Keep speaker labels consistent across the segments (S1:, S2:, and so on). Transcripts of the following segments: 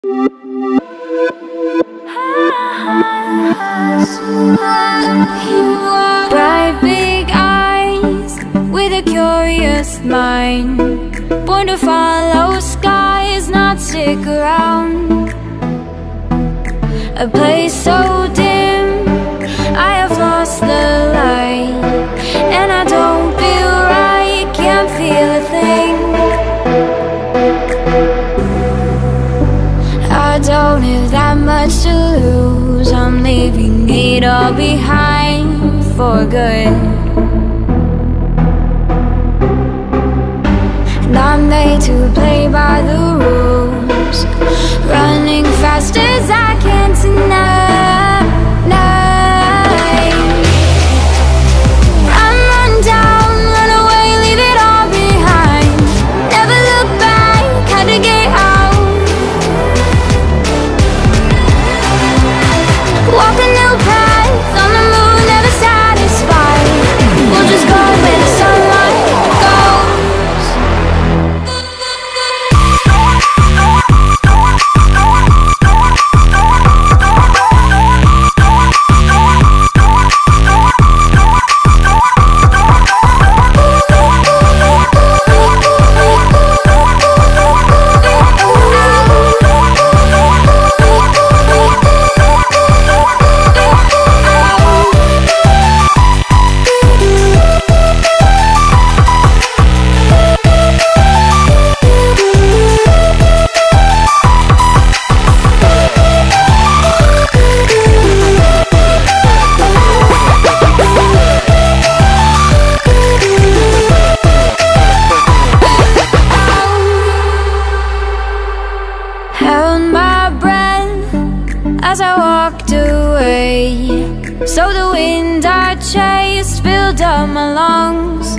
S1: Bright big eyes with a curious mind, born to follow skies, not stick around. A place so dim, I have lost the light, and I don't feel right, can't feel a thing. I don't have that much to lose, I'm leaving it all behind for good. Not made to play by the rules, running fast as I can tonight. I'm run down, run away, leave it all behind. Never look back, had to get out. Walk a new path on the moon, never satisfied. We'll just go where the sunlight goes. Held my breath as I walked away, so the wind I chased filled up my lungs.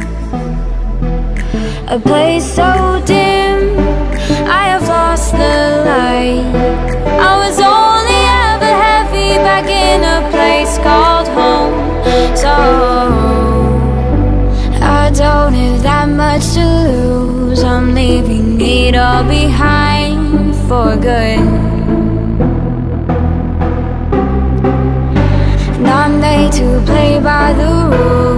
S1: A place so dim, I have lost the light. I was only ever heavy back in a place called home. So I don't have that much to lose, I'm leaving it all behind for good. Not made to play by the rules,